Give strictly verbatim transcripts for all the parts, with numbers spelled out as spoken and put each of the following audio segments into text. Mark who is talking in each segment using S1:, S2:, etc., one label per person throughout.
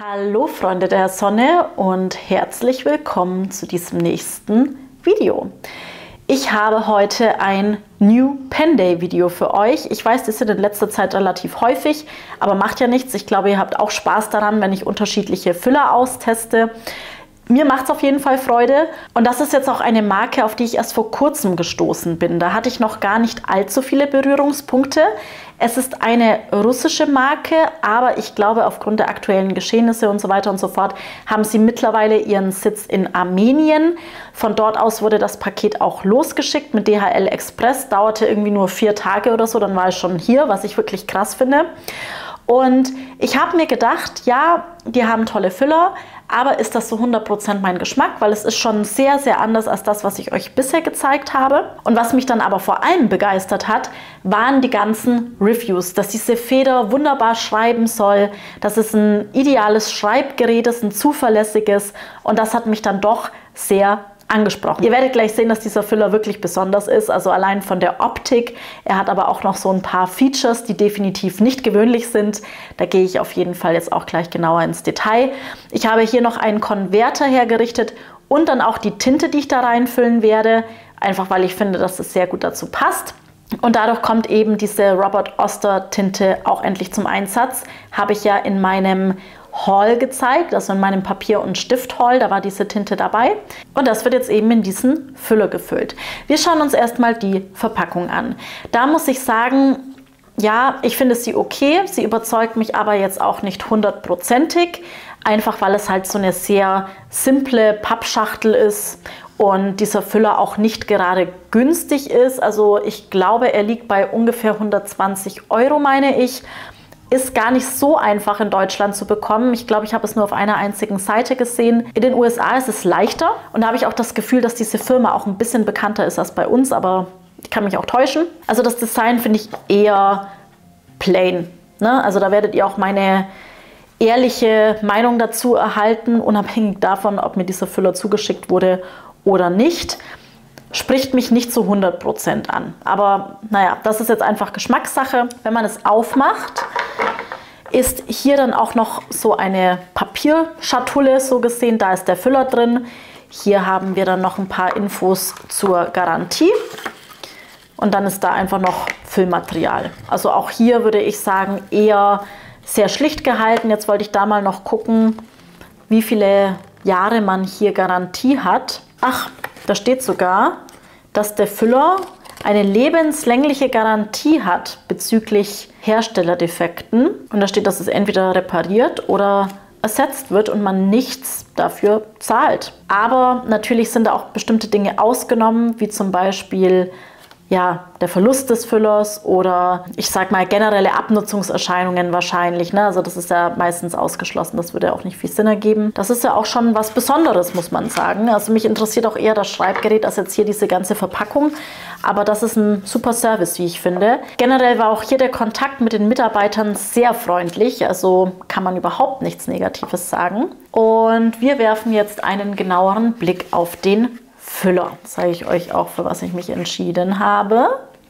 S1: Hallo Freunde der Sonne und herzlich willkommen zu diesem nächsten Video. Ich habe heute ein New Pen Day Video für euch. Ich weiß, das sind in letzter Zeit relativ häufig, aber macht ja nichts. Ich glaube, ihr habt auch Spaß daran, wenn ich unterschiedliche Füller austeste. Mir macht es auf jeden Fall Freude und das ist jetzt auch eine Marke, auf die ich erst vor kurzem gestoßen bin. Da hatte ich noch gar nicht allzu viele Berührungspunkte. Es ist eine russische Marke, aber ich glaube, aufgrund der aktuellen Geschehnisse und so weiter und so fort haben sie mittlerweile ihren Sitz in Armenien. Von dort aus wurde das Paket auch losgeschickt mit D H L Express. Dauerte irgendwie nur vier Tage oder so, dann war ich schon hier, was ich wirklich krass finde. Und ich habe mir gedacht, ja, die haben tolle Füller, aber ist das so hundert Prozent mein Geschmack? Weil es ist schon sehr, sehr anders als das, was ich euch bisher gezeigt habe. Und was mich dann aber vor allem begeistert hat, waren die ganzen Reviews, dass diese Feder wunderbar schreiben soll, dass es ein ideales Schreibgerät ist, ein zuverlässiges, und das hat mich dann doch sehr angesprochen. Ihr werdet gleich sehen, dass dieser Füller wirklich besonders ist, also allein von der Optik. Er hat aber auch noch so ein paar Features, die definitiv nicht gewöhnlich sind. Da gehe ich auf jeden Fall jetzt auch gleich genauer ins Detail. Ich habe hier noch einen Konverter hergerichtet und dann auch die Tinte, die ich da reinfüllen werde, einfach weil ich finde, dass es sehr gut dazu passt. Und dadurch kommt eben diese Robert Oster Tinte auch endlich zum Einsatz. Habe ich ja in meinem Haul gezeigt, also in meinem Papier- und Stift-Haul, da war diese Tinte dabei. Und das wird jetzt eben in diesen Füller gefüllt. Wir schauen uns erstmal die Verpackung an. Da muss ich sagen, ja, ich finde sie okay. Sie überzeugt mich aber jetzt auch nicht hundertprozentig, einfach weil es halt so eine sehr simple Pappschachtel ist und dieser Füller auch nicht gerade günstig ist. Also ich glaube, er liegt bei ungefähr hundertzwanzig Euro, meine ich. Ist gar nicht so einfach in Deutschland zu bekommen. Ich glaube, ich habe es nur auf einer einzigen Seite gesehen. In den U S A ist es leichter und da habe ich auch das Gefühl, dass diese Firma auch ein bisschen bekannter ist als bei uns, aber ich kann mich auch täuschen. Also das Design finde ich eher plain, ne? Also da werdet ihr auch meine ehrliche Meinung dazu erhalten, unabhängig davon, ob mir dieser Füller zugeschickt wurde oder nicht. Spricht mich nicht zu hundert Prozent an. Aber naja, das ist jetzt einfach Geschmackssache. Wenn man es aufmacht, ist hier dann auch noch so eine Papierschatulle, so gesehen. Da ist der Füller drin. Hier haben wir dann noch ein paar Infos zur Garantie. Und dann ist da einfach noch Füllmaterial. Also auch hier würde ich sagen, eher sehr schlicht gehalten. Jetzt wollte ich da mal noch gucken, wie viele Jahre man hier Garantie hat. Ach, da steht sogar, dass der Füller eine lebenslängliche Garantie hat bezüglich Herstellerdefekten. Und da steht, dass es entweder repariert oder ersetzt wird und man nichts dafür zahlt. Aber natürlich sind da auch bestimmte Dinge ausgenommen, wie zum Beispiel ja, der Verlust des Füllers oder ich sag mal generelle Abnutzungserscheinungen wahrscheinlich. Ne? Also das ist ja meistens ausgeschlossen, das würde ja auch nicht viel Sinn ergeben. Das ist ja auch schon was Besonderes, muss man sagen. Also mich interessiert auch eher das Schreibgerät als jetzt hier diese ganze Verpackung. Aber das ist ein super Service, wie ich finde. Generell war auch hier der Kontakt mit den Mitarbeitern sehr freundlich. Also kann man überhaupt nichts Negatives sagen. Und wir werfen jetzt einen genaueren Blick auf den Füller. Das zeige ich euch auch, für was ich mich entschieden habe.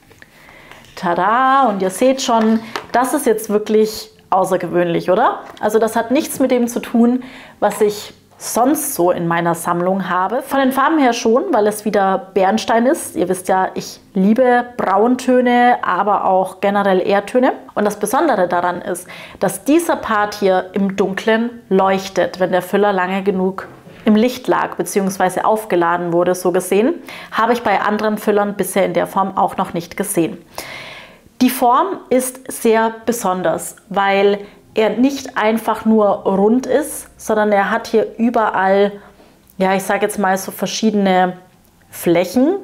S1: Tada! Und ihr seht schon, das ist jetzt wirklich außergewöhnlich, oder? Also das hat nichts mit dem zu tun, was ich sonst so in meiner Sammlung habe. Von den Farben her schon, weil es wieder Bernstein ist. Ihr wisst ja, ich liebe Brauntöne, aber auch generell Erdtöne. Und das Besondere daran ist, dass dieser Part hier im Dunklen leuchtet, wenn der Füller lange genug im Licht lag bzw. aufgeladen wurde, so gesehen. Habe ich bei anderen Füllern bisher in der Form auch noch nicht gesehen. Die Form ist sehr besonders, weil er nicht einfach nur rund ist, sondern er hat hier überall, ja, ich sage jetzt mal so verschiedene Flächen.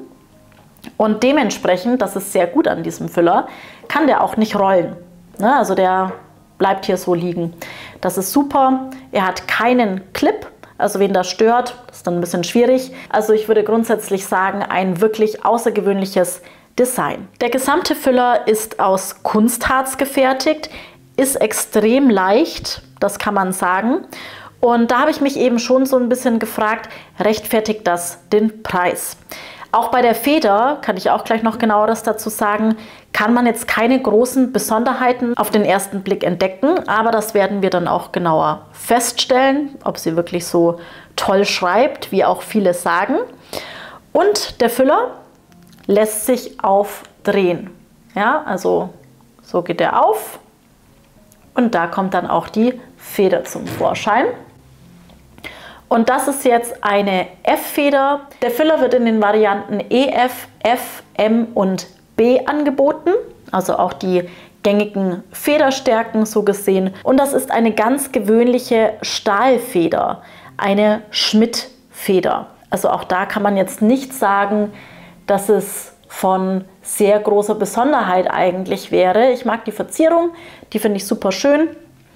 S1: Und dementsprechend, das ist sehr gut an diesem Füller, kann der auch nicht rollen. Ne? Also der bleibt hier so liegen. Das ist super. Er hat keinen Clip. Also wen das stört, ist dann ein bisschen schwierig. Also ich würde grundsätzlich sagen, ein wirklich außergewöhnliches Design. Der gesamte Füller ist aus Kunstharz gefertigt, ist extrem leicht, das kann man sagen. Und da habe ich mich eben schon so ein bisschen gefragt, rechtfertigt das den Preis? Auch bei der Feder, kann ich auch gleich noch genaueres dazu sagen, kann man jetzt keine großen Besonderheiten auf den ersten Blick entdecken, aber das werden wir dann auch genauer feststellen, ob sie wirklich so toll schreibt, wie auch viele sagen. Und der Füller lässt sich aufdrehen. Ja, also so geht er auf und da kommt dann auch die Feder zum Vorschein. Und das ist jetzt eine F-Feder. Der Füller wird in den Varianten E F, F, M und B angeboten, also auch die gängigen Federstärken so gesehen. Und das ist eine ganz gewöhnliche Stahlfeder, eine Schmidt-Feder. Also auch da kann man jetzt nicht sagen, dass es von sehr großer Besonderheit eigentlich wäre. Ich mag die Verzierung, die finde ich super schön.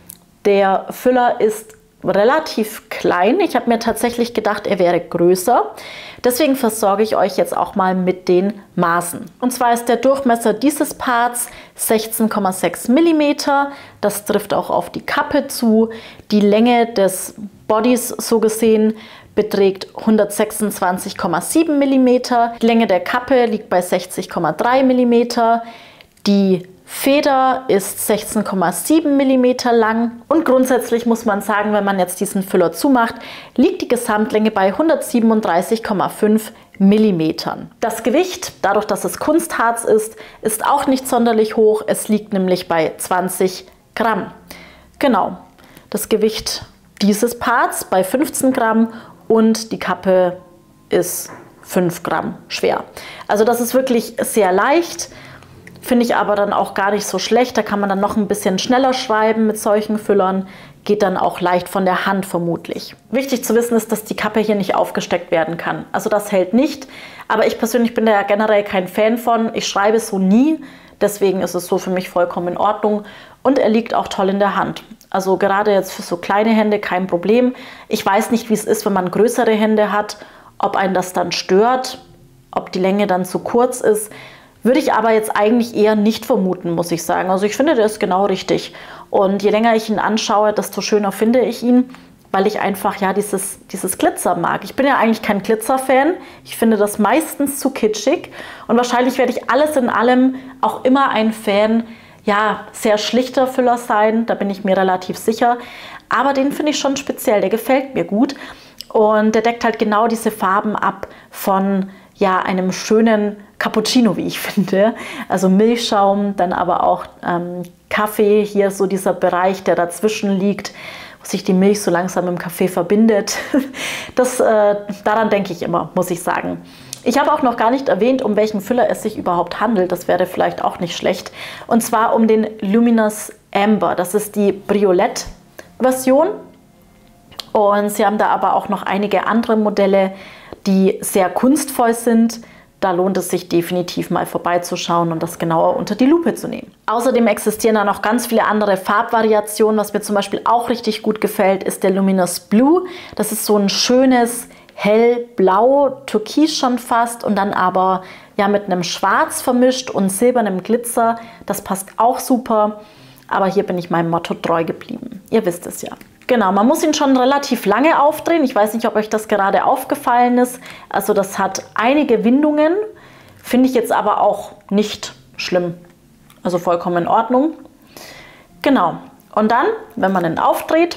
S1: Der Füller ist relativ klein. Ich habe mir tatsächlich gedacht, er wäre größer. Deswegen versorge ich euch jetzt auch mal mit den Maßen. Und zwar ist der Durchmesser dieses Parts sechzehn Komma sechs Millimeter. Das trifft auch auf die Kappe zu. Die Länge des Bodys so gesehen beträgt hundertsechsundzwanzig Komma sieben Millimeter. Die Länge der Kappe liegt bei sechzig Komma drei Millimeter. Die Feder ist sechzehn Komma sieben Millimeter lang und grundsätzlich muss man sagen, wenn man jetzt diesen Füller zumacht, liegt die Gesamtlänge bei hundertsiebenunddreißig Komma fünf Millimeter. Das Gewicht, dadurch, dass es Kunstharz ist, ist auch nicht sonderlich hoch. Es liegt nämlich bei zwanzig Gramm. Genau, das Gewicht dieses Parts bei fünfzehn Gramm und die Kappe ist fünf Gramm schwer. Also das ist wirklich sehr leicht. Finde ich aber dann auch gar nicht so schlecht. Da kann man dann noch ein bisschen schneller schreiben mit solchen Füllern. Geht dann auch leicht von der Hand vermutlich. Wichtig zu wissen ist, dass die Kappe hier nicht aufgesteckt werden kann. Also das hält nicht. Aber ich persönlich bin da ja generell kein Fan von. Ich schreibe so nie. Deswegen ist es so für mich vollkommen in Ordnung. Und er liegt auch toll in der Hand. Also gerade jetzt für so kleine Hände kein Problem. Ich weiß nicht, wie es ist, wenn man größere Hände hat. Ob einen das dann stört. Ob die Länge dann zu kurz ist. Würde ich aber jetzt eigentlich eher nicht vermuten, muss ich sagen. Also ich finde, der ist genau richtig. Und je länger ich ihn anschaue, desto schöner finde ich ihn, weil ich einfach ja dieses, dieses Glitzer mag. Ich bin ja eigentlich kein Glitzer-Fan. Ich finde das meistens zu kitschig. Und wahrscheinlich werde ich alles in allem auch immer ein Fan, ja, sehr schlichter Füller sein. Da bin ich mir relativ sicher. Aber den finde ich schon speziell. Der gefällt mir gut. Und der deckt halt genau diese Farben ab von ja, einem schönen Cappuccino, wie ich finde. Also Milchschaum, dann aber auch ähm, Kaffee, hier so dieser Bereich, der dazwischen liegt, wo sich die Milch so langsam im Kaffee verbindet. Das, äh, daran denke ich immer, muss ich sagen. Ich habe auch noch gar nicht erwähnt, um welchen Füller es sich überhaupt handelt. Das wäre vielleicht auch nicht schlecht. Und zwar um den Luminous Amber. Das ist die Briolette-Version. Und sie haben da aber auch noch einige andere Modelle, die sehr kunstvoll sind. Da lohnt es sich definitiv mal vorbeizuschauen und das genauer unter die Lupe zu nehmen. Außerdem existieren da noch ganz viele andere Farbvariationen. Was mir zum Beispiel auch richtig gut gefällt, ist der Luminous Blue. Das ist so ein schönes hellblau, türkis schon fast und dann aber ja mit einem Schwarz vermischt und silbernem Glitzer. Das passt auch super, aber hier bin ich meinem Motto treu geblieben. Ihr wisst es ja. Genau, man muss ihn schon relativ lange aufdrehen. Ich weiß nicht, ob euch das gerade aufgefallen ist. Also das hat einige Windungen, finde ich jetzt aber auch nicht schlimm. Also vollkommen in Ordnung. Genau, und dann, wenn man ihn aufdreht,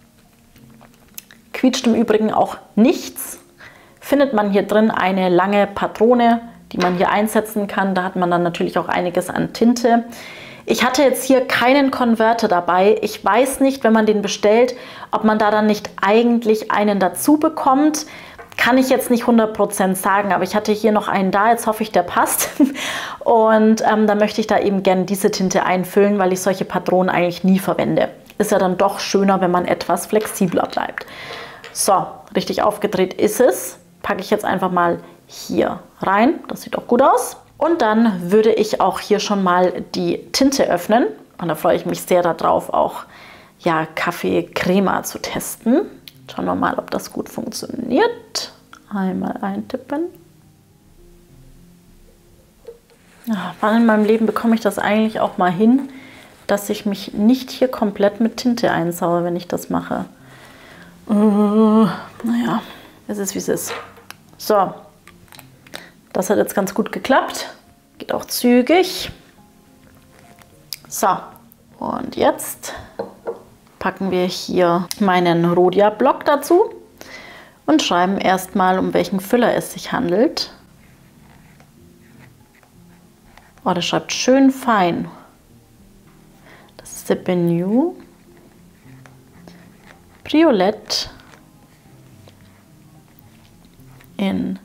S1: quietscht im Übrigen auch nichts, findet man hier drin eine lange Patrone, die man hier einsetzen kann. Da hat man dann natürlich auch einiges an Tinte. Ich hatte jetzt hier keinen Konverter dabei. Ich weiß nicht, wenn man den bestellt, ob man da dann nicht eigentlich einen dazu bekommt. Kann ich jetzt nicht hundert Prozent sagen, aber ich hatte hier noch einen da. Jetzt hoffe ich, der passt. Und ähm, da möchte ich da eben gerne diese Tinte einfüllen, weil ich solche Patronen eigentlich nie verwende. Ist ja dann doch schöner, wenn man etwas flexibler bleibt. So, richtig aufgedreht ist es. Packe ich jetzt einfach mal hier rein. Das sieht auch gut aus. Und dann würde ich auch hier schon mal die Tinte öffnen. Und da freue ich mich sehr darauf, auch ja, Kaffee Crema zu testen. Schauen wir mal, ob das gut funktioniert. Einmal eintippen. Ja, wann in meinem Leben bekomme ich das eigentlich auch mal hin, dass ich mich nicht hier komplett mit Tinte einsaue, wenn ich das mache. Uh, naja, es ist wie es ist. So. Das hat jetzt ganz gut geklappt. Geht auch zügig. So, und jetzt packen wir hier meinen Rhodia-Block dazu und schreiben erstmal, um welchen Füller es sich handelt. Oh, der schreibt schön fein. Das ist der Benue Briolette in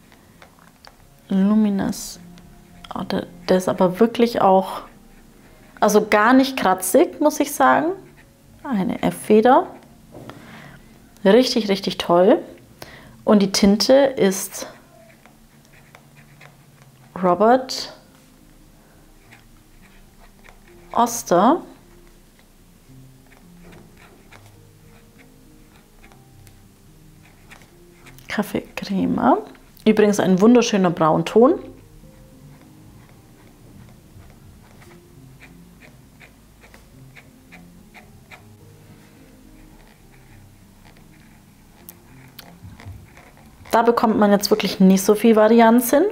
S1: Luminous. Oh, der, der ist aber wirklich auch, also gar nicht kratzig, muss ich sagen. Eine F-Feder. Richtig, richtig toll. Und die Tinte ist Robert Oster. Kaffeecreme. Übrigens ein wunderschöner Braunton. Da bekommt man jetzt wirklich nicht so viel Varianz hin.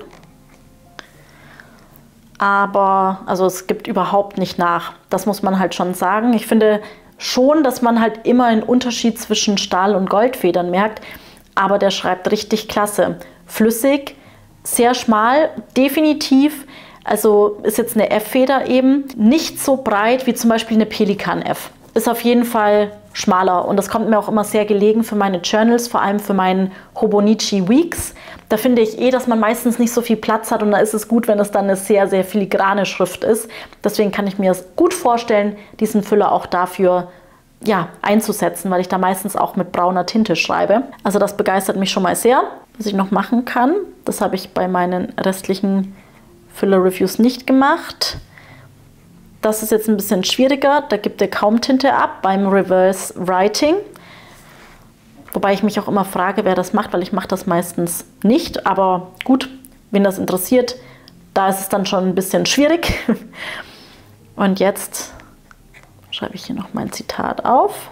S1: Aber also es gibt überhaupt nicht nach. Das muss man halt schon sagen. Ich finde schon, dass man halt immer einen Unterschied zwischen Stahl- und Goldfedern merkt. Aber der schreibt richtig klasse. Flüssig, sehr schmal, definitiv. Also ist jetzt eine F-Feder eben. Nicht so breit wie zum Beispiel eine Pelikan F. Ist auf jeden Fall schmaler und das kommt mir auch immer sehr gelegen für meine Journals, vor allem für meinen Hobonichi Weeks. Da finde ich eh, dass man meistens nicht so viel Platz hat und da ist es gut, wenn es dann eine sehr, sehr filigrane Schrift ist. Deswegen kann ich mir es gut vorstellen, diesen Füller auch dafür ja, einzusetzen, weil ich da meistens auch mit brauner Tinte schreibe. Also das begeistert mich schon mal sehr. Was ich noch machen kann, das habe ich bei meinen restlichen Füller-Reviews nicht gemacht. Das ist jetzt ein bisschen schwieriger, da gibt er kaum Tinte ab beim Reverse Writing. Wobei ich mich auch immer frage, wer das macht, weil ich mache das meistens nicht. Aber gut, wen das interessiert, da ist es dann schon ein bisschen schwierig. Und jetzt schreibe ich hier noch mein Zitat auf.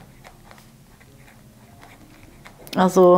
S1: Also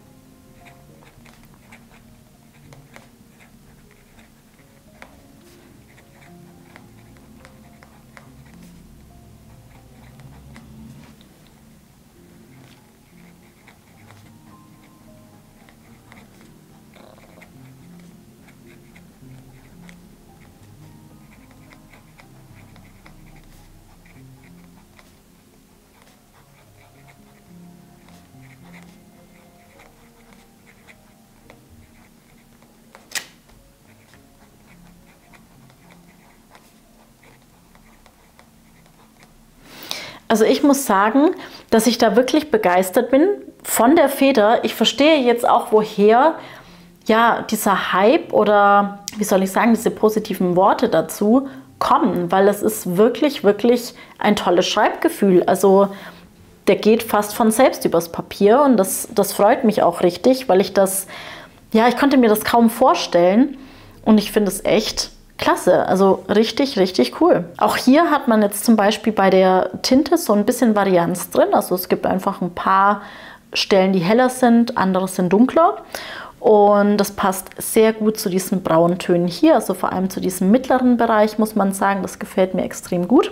S1: Also ich muss sagen, dass ich da wirklich begeistert bin von der Feder. Ich verstehe jetzt auch, woher ja dieser Hype oder wie soll ich sagen, diese positiven Worte dazu kommen, weil es ist wirklich, wirklich ein tolles Schreibgefühl. Also der geht fast von selbst übers Papier und das, das freut mich auch richtig, weil ich das, ja, ich konnte mir das kaum vorstellen und ich finde es echt klasse, also richtig, richtig cool. Auch hier hat man jetzt zum Beispiel bei der Tinte so ein bisschen Varianz drin. Also es gibt einfach ein paar Stellen, die heller sind, andere sind dunkler. Und das passt sehr gut zu diesen braunen Tönen hier, also vor allem zu diesem mittleren Bereich, muss man sagen. Das gefällt mir extrem gut.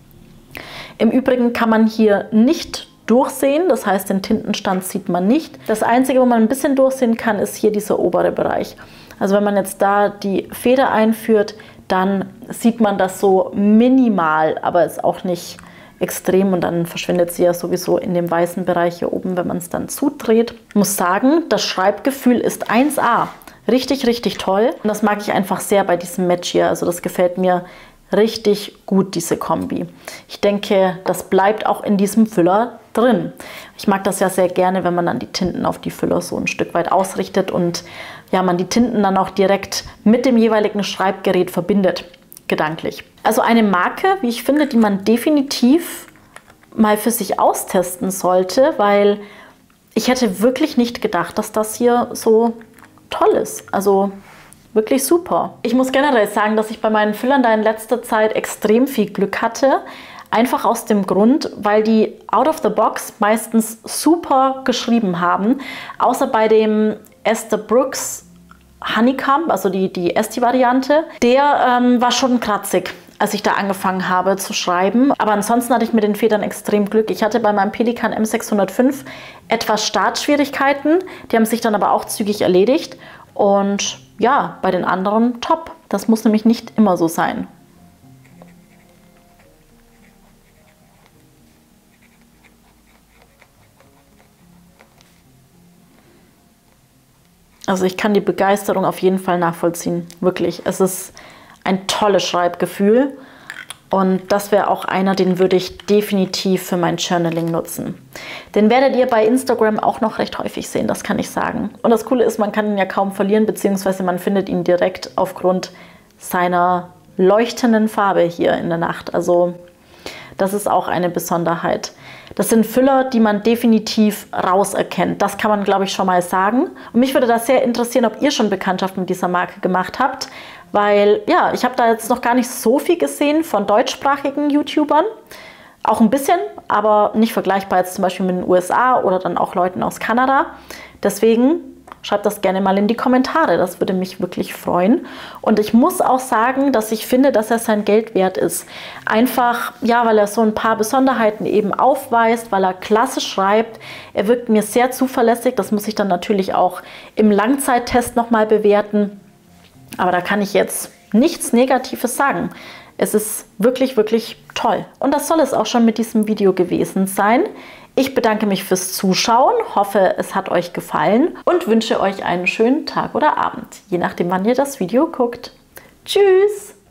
S1: Im Übrigen kann man hier nicht durchsehen, das heißt, den Tintenstand sieht man nicht. Das Einzige, wo man ein bisschen durchsehen kann, ist hier dieser obere Bereich. Also wenn man jetzt da die Feder einführt, dann sieht man das so minimal, aber ist auch nicht extrem und dann verschwindet sie ja sowieso in dem weißen Bereich hier oben, wenn man es dann zudreht. Ich muss sagen, das Schreibgefühl ist eins A. Richtig, richtig toll. Und das mag ich einfach sehr bei diesem Match hier. Also das gefällt mir richtig gut, diese Kombi. Ich denke, das bleibt auch in diesem Füller drin. Ich mag das ja sehr gerne, wenn man dann die Tinten auf die Füller so ein Stück weit ausrichtet und ja, man die Tinten dann auch direkt mit dem jeweiligen Schreibgerät verbindet, gedanklich. Also eine Marke, wie ich finde, die man definitiv mal für sich austesten sollte, weil ich hätte wirklich nicht gedacht, dass das hier so toll ist. Also wirklich super. Ich muss generell sagen, dass ich bei meinen Füllern da in letzter Zeit extrem viel Glück hatte. Einfach aus dem Grund, weil die out of the box meistens super geschrieben haben. Außer bei dem Esther Brooks Honeycomb, also die, die Esti-Variante. Der ähm, war schon kratzig. als ich da angefangen habe zu schreiben. Aber ansonsten hatte ich mit den Federn extrem Glück. Ich hatte bei meinem Pelikan M sechshundertfünf etwas Startschwierigkeiten. Die haben sich dann aber auch zügig erledigt. Und ja, bei den anderen top. Das muss nämlich nicht immer so sein. Also ich kann die Begeisterung auf jeden Fall nachvollziehen. Wirklich. Es ist ein tolles Schreibgefühl. Und das wäre auch einer, den würde ich definitiv für mein Journaling nutzen. Den werdet ihr bei Instagram auch noch recht häufig sehen, das kann ich sagen. Und das Coole ist, man kann ihn ja kaum verlieren, beziehungsweise man findet ihn direkt aufgrund seiner leuchtenden Farbe hier in der Nacht. Also das ist auch eine Besonderheit. Das sind Füller, die man definitiv rauserkennt. Das kann man, glaube ich, schon mal sagen. Und mich würde das sehr interessieren, ob ihr schon Bekanntschaft mit dieser Marke gemacht habt. Weil, ja, ich habe da jetzt noch gar nicht so viel gesehen von deutschsprachigen YouTubern. Auch ein bisschen, aber nicht vergleichbar jetzt zum Beispiel mit den U S A oder dann auch Leuten aus Kanada. Deswegen schreibt das gerne mal in die Kommentare. Das würde mich wirklich freuen. Und ich muss auch sagen, dass ich finde, dass er sein Geld wert ist. Einfach, ja, weil er so ein paar Besonderheiten eben aufweist, weil er klasse schreibt. Er wirkt mir sehr zuverlässig. Das muss ich dann natürlich auch im Langzeittest nochmal bewerten. Aber da kann ich jetzt nichts Negatives sagen. Es ist wirklich, wirklich toll. Und das soll es auch schon mit diesem Video gewesen sein. Ich bedanke mich fürs Zuschauen, hoffe, es hat euch gefallen und wünsche euch einen schönen Tag oder Abend, je nachdem, wann ihr das Video guckt. Tschüss!